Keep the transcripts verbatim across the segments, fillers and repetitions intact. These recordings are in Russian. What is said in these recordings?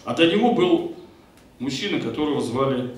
А до него был мужчина, которого звали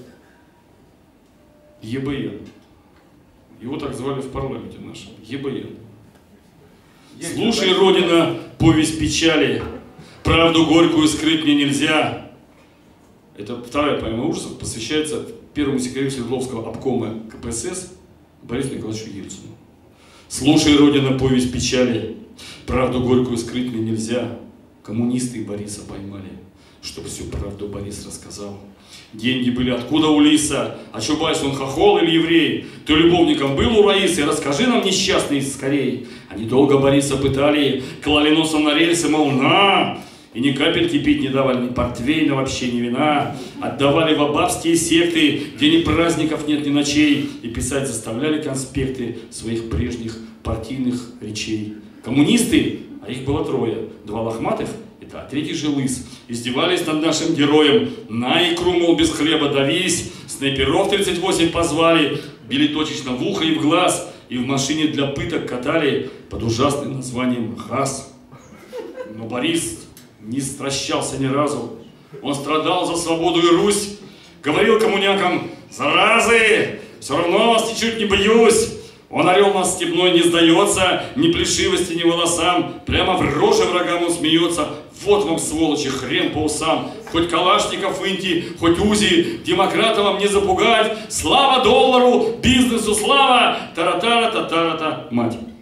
ЕБН. Его так звали в парламенте нашем. ЕБН. Слушай, Родина, повесть печали, правду горькую скрыть мне нельзя. Это вторая поэма ужасов, посвящается первому секретарю Свердловского обкома КПСС Борису Николаевичу Ельцину. Слушай, Родина, повесть печали, правду горькую скрыть мне нельзя. Коммунисты Бориса поймали, чтоб всю правду Борис рассказал. Деньги были откуда у Лиса, а Чубайс он хохол или еврей? Ты любовником был у Раисы, расскажи нам, несчастный, скорей. Они долго Бориса пытали, клали носом на рельсы, мол, на! И ни капельки пить не давали, ни портвейна, вообще ни вина. Отдавали в абабские секты, где ни праздников нет, ни ночей. И писать заставляли конспекты своих прежних партийных речей. Коммунисты, а их было трое, два лохматых, это, а третий же лыс, издевались над нашим героем. На икру, мол, без хлеба давись. Снайперов тридцать восемь позвали, били точечно в ухо и в глаз. И в машине для пыток катали под ужасным названием «Хас». Но Борис не стращался ни разу. Он страдал за свободу и Русь. Говорил коммунякам: «Заразы, все равно вас ничуть не боюсь». Он орел нас степной не сдается, ни плешивости, ни волосам. Прямо в роже врагам он смеется. Вот вам, сволочи, хрен по усам. Хоть Калашников выньте, хоть УЗИ, демократа вам не запугать. Слава доллару, бизнесу слава, тара-тара-та-тара-та, мать.